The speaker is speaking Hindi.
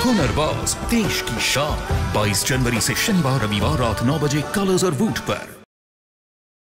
हुनरबाज, देश की शान। 22 जनवरी से शनिवार रविवार रात 9 बजे कलर्स और वूट पर।